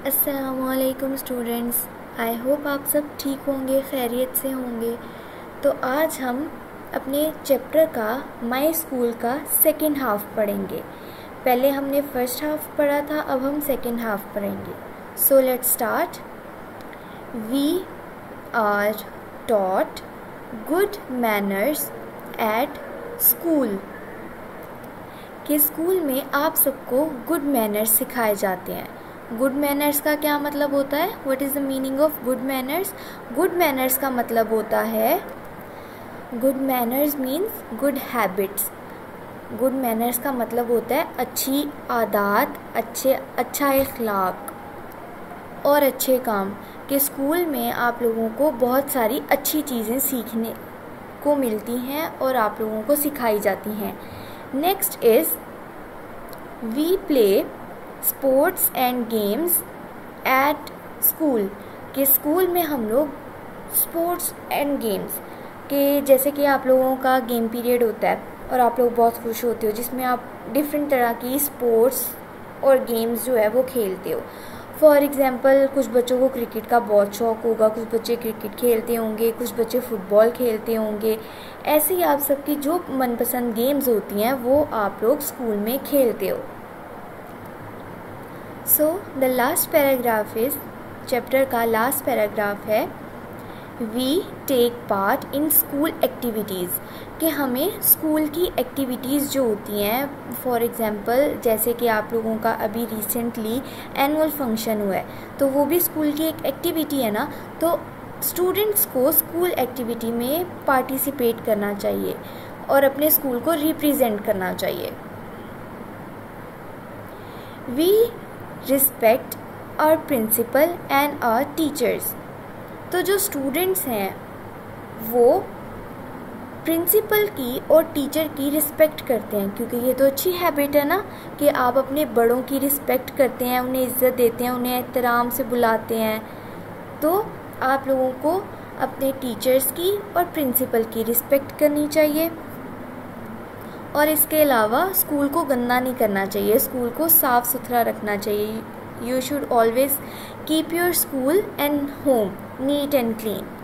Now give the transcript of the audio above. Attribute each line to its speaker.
Speaker 1: अस्सलामुअलैकुम students, I hope आप सब ठीक होंगे, खैरियत से होंगे। तो आज हम अपने चैप्टर का माय स्कूल का सेकंड हाफ पढ़ेंगे। पहले हमने फर्स्ट हाफ पढ़ा था, अब हम सेकंड हाफ पढ़ेंगे। So let's start. We are taught good manners at school. कि स्कूल में आप सबको गुड मैनर्स सिखाए जाते हैं। गुड मैनर्स का क्या मतलब होता है? What is the meaning of good manners? Good manners का मतलब होता है, good manners means good habits. Good manners का मतलब होता है अच्छी आदत, अच्छा इखलाक और अच्छे काम। कि स्कूल में आप लोगों को बहुत सारी अच्छी चीज़ें सीखने को मिलती हैं और आप लोगों को सिखाई जाती हैं। Next is we play sports and games at school. के स्कूल में हम लोग स्पोर्ट्स एंड गेम्स के, जैसे कि आप लोगों का गेम पीरियड होता है और आप लोग बहुत खुश होते हो, जिसमें आप डिफरेंट तरह की स्पोर्ट्स और गेम्स जो है वो खेलते हो। फॉर एग्ज़ाम्पल, कुछ बच्चों को क्रिकेट का बहुत शौक़ होगा, कुछ बच्चे क्रिकेट खेलते होंगे, कुछ बच्चे फुटबॉल खेलते होंगे। ऐसे ही आप सबकी जो मनपसंद गेम्स होती हैं वो आप लोग स्कूल में खेलते हो। So the last paragraph is, chapter का लास्ट पैराग्राफ है, we take part in school activities. कि हमें स्कूल की एक्टिविटीज़ जो होती हैं, फॉर एग्ज़ाम्पल जैसे कि आप लोगों का अभी रिसेंटली एनुअल फंक्शन हुआ है, तो वो भी स्कूल की एक एक्टिविटी है ना। तो स्टूडेंट्स को स्कूल एक्टिविटी में पार्टिसिपेट करना चाहिए और अपने स्कूल को रिप्रेजेंट करना चाहिए। We respect our principal and our teachers. तो जो स्टूडेंट्स हैं वो प्रिंसिपल की और टीचर की रिस्पेक्ट करते हैं, क्योंकि ये तो अच्छी हैबिट है ना कि आप अपने बड़ों की रिस्पेक्ट करते हैं, उन्हें इज़्ज़त देते हैं, उन्हें एहतराम से बुलाते हैं। तो आप लोगों को अपने टीचर्स की और प्रिंसिपल की रिस्पेक्ट करनी चाहिए। और इसके अलावा स्कूल को गंदा नहीं करना चाहिए, स्कूल को साफ़ सुथरा रखना चाहिए। You should always keep your school and home neat and clean.